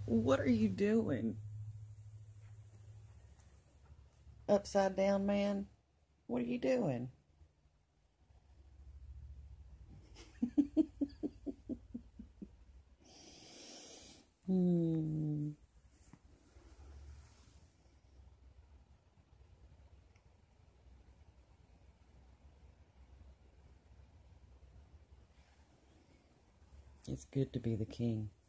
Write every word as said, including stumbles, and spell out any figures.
What are you doing? Upside down man? What are you doing? Hmm. It's good to be the king.